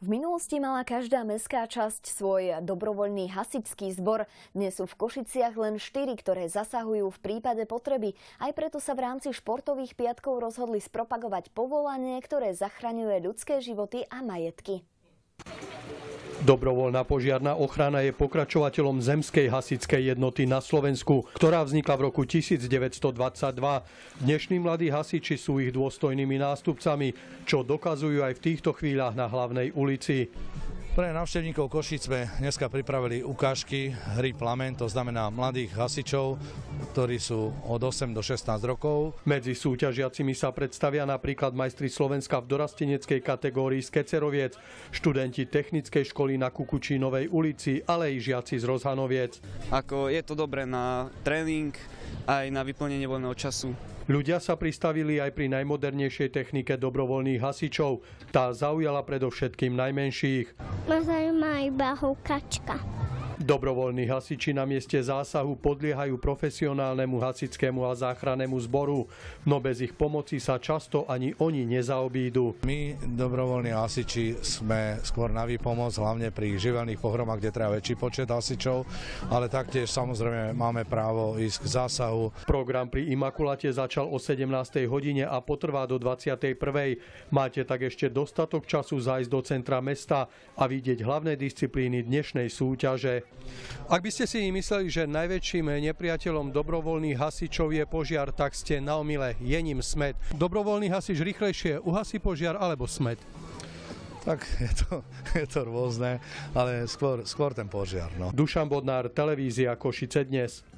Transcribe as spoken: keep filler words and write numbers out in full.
V minulosti mala každá mestská časť svoj dobrovoľný hasičský zbor. Dnes sú v Košiciach len štyri, ktoré zasahujú v prípade potreby. Aj preto sa v rámci športových piatkov rozhodli spropagovať povolanie, ktoré zachraňuje ľudské životy a majetky. Dobrovoľná požiarna ochrana je pokračovateľom zemskej hasičskej jednoty na Slovensku, ktorá vznikla v roku devätnásťstodvadsaťdva. Dnešní mladí hasiči sú ich dôstojnými nástupcami, čo dokazujú aj v týchto chvíľach na Hlavnej ulici. Pre návštevníkov Košíc sme dneska pripravili ukážky hry Plamen, to znamená mladých hasičov, ktorí sú od osem do šestnásť rokov. Medzi súťažiacimi sa predstavia napríklad majstri Slovenska v dorasteneckej kategórii z Keceroviec, študenti technickej školy na Kukučínovej ulici, ale i žiaci z Rozhanoviec. Ako je to dobré na tréning, aj na vyplnenie voľného času. Ľudia sa pristavili aj pri najmodernejšej technike dobrovoľných hasičov. Tá zaujala predovšetkým najmenších. Ma zaujíma iba húkačka. Dobrovoľní hasiči na mieste zásahu podliehajú profesionálnemu hasičskému a záchrannému zboru, no bez ich pomoci sa často ani oni nezaobídu. My, dobrovoľní hasiči, sme skôr na výpomoc, hlavne pri živelných pohromách, kde treba väčší počet hasičov, ale taktiež samozrejme máme právo ísť k zásahu. Program pri Imakulate začal o sedemnástej hodine a potrvá do dvadsiatej prvej Máte tak ešte dostatok času zájsť do centra mesta a vidieť hlavné disciplíny dnešnej súťaže. Ak by ste si mysleli, že najväčším nepriateľom dobrovoľných hasičov je požiar, tak ste na omyle, je ním smäd. Dobrovoľný hasič rýchlejšie uhasí požiar alebo smäd? Tak je to, je to rôzne, ale skôr, skôr ten požiar. No. Dušan Bodnár, televízia Košice dnes.